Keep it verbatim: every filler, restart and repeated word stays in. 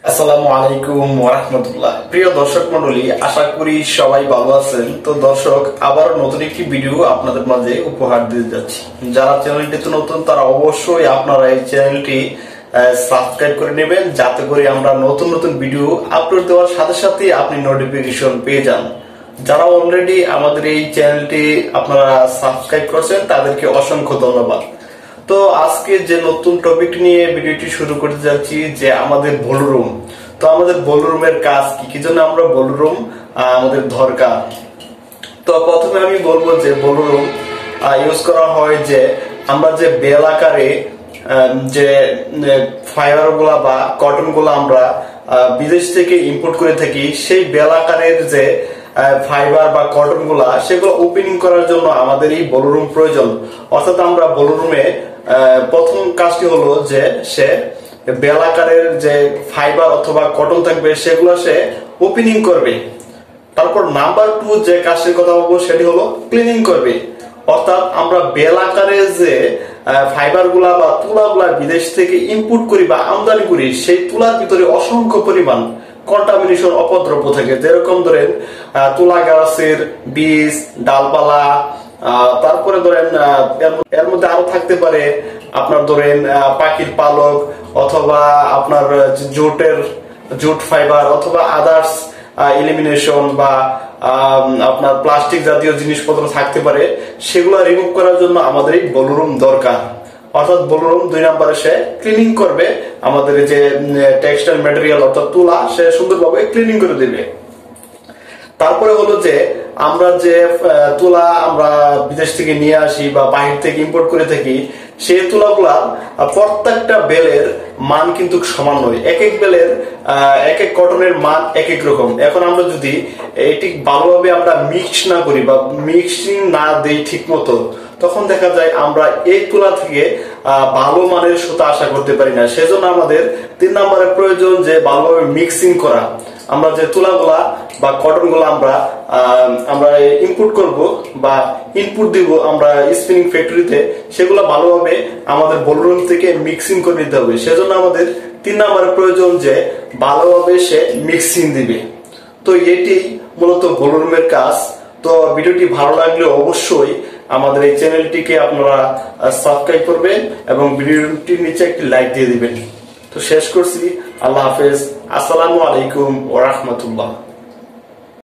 আসসালামু আলাইকুম ওয়া রাহমাতুল্লাহ। প্রিয় দর্শক মণ্ডলী, আশা করি সবাই ভালো আছেন। তো দর্শক, আবার নতুন একটি ভিডিও আপনাদের মাঝে উপহার দিতে যাচ্ছি। যারা চ্যানেলটিতে নতুন তারা অবশ্যই আপনারা এই চ্যানেলটি সাবস্ক্রাইব করে নেবেন, যাতে করে আমরা নতুন নতুন ভিডিও আপলোড দেওয়ার সাথে সাথে আপনি নোটিফিকেশন পেয়ে যান। যারা অলরেডি আমাদের এই চ্যানেলটি আপনারা সাবস্ক্রাইব করছেন তাদেরকে অসংখ্য ধন্যবাদ। তো আজকে যে নতুন টপিক নিয়ে ভিডিওটি শুরু করতে যাচ্ছি, যে আমাদের বলরুম। তো আমাদের বলরুমের কাজ কি, কি জন্য আমরা বলরুম আমাদের দরকার। তো প্রথমে আমি বলবো যে বলরুম ইউজ করা হয় যে আমরা যে বেল আকারে যে ফাইবার গুলা বা কটন গুলা আমরা বিদেশ থেকে ইম্পোর্ট করে থাকি, সেই বেল আকারের যে ফাইবার বা কটন গুলা সেগুলো ওপেনিং করার জন্য আমাদের এই বলরুম প্রয়োজন। অর্থাৎ আমরা বলরুমে প্রথম কাজটি হলো যে সে বেল আকারের যে ফাইবার অথবা কটন থাকবে সেগুলো সে ওপেনিং করবে। তারপর নাম্বার টু যে কাজটির কথা বলবো সেটি হলো ক্লিনিং করবে। অর্থাৎ আমরা বেল আকারের যে ফাইবার গুলা বা তুলা গুলা বিদেশ থেকে ইম্পোর্ট করি বা আমদানি করি, সেই তুলার ভিতরে অসংখ্য পরিমাণ কন্টামিনেশন অপদ্রব্য থাকে। যেরকম ধরেন তুলা গাছের বীজ, ডালপালা, তারপরে ধরেন এর মধ্যে আরো থাকতে পারে আপনার ধরেন পাখির পালক, অথবা আপনার জুটের জুট ফাইবার, অথবা আদার্স এলিমিনেশন বা আপনার প্লাস্টিক জাতীয় জিনিসপত্র থাকতে পারে। সেগুলো রিমুভ করার জন্য আমাদের এই বলরুম দরকার। অর্থাৎ বলরুম দুই নম্বরে সে ক্লিনিং করবে আমাদের যে টেক্সটাইল ম্যাটেরিয়াল অর্থাৎ তুলা, সে সুন্দরভাবে ক্লিনিং করে দিবে। তারপরে হলো যে আমরা যে তুলা আমরা বিদেশ থেকে নিয়ে আসি বা বাহির থেকে ইম্পোর্ট করে থাকি, সেই তুলাগুলা প্রত্যেকটা বেলের মান কিন্তু সমান নয়। এক এক বেলের এক এক কটনের মান এক এক রকম। এখন আমরা যদি এটি ভালোভাবে আমরা মিক্স না করি বা মিক্সিং না দেই ঠিক মতো, তখন দেখা যায় আমরা এই তুলা থেকে ভালো মানের সুতা আশা করতে পারি না। সেজন্য আমাদের তিন নম্বরের প্রয়োজন যে ভালোভাবে মিক্সিং করা। আমরা যে তুলাগুলা বা কটন গুলা আমরা আমরা ইনপুট করব বা ইনপুট দিব আমরা স্পিনিং ফ্যাক্টরিতে, সেগুলো ভালোভাবে আমাদের বলরুম থেকে মিক্সিং করে নিতে হবে। সেজন্য আমাদের তিন নম্বরের প্রয়োজন যে ভালোভাবে সে মিক্সিং দিবে। তো এটি মূলত বলরুমের কাজ। তো ভিডিওটি ভালো লাগলে অবশ্যই আমাদের এই চ্যানেলটিকে আপনারা সাবস্ক্রাইব করবেন এবং ভিডিওটির নিচে একটি লাইক দিয়ে দিবেন। তো শেষ করছি, আল্লাহ হাফেজ, আসসালামু আলাইকুম ওয়া রাহমাতুল্লাহ।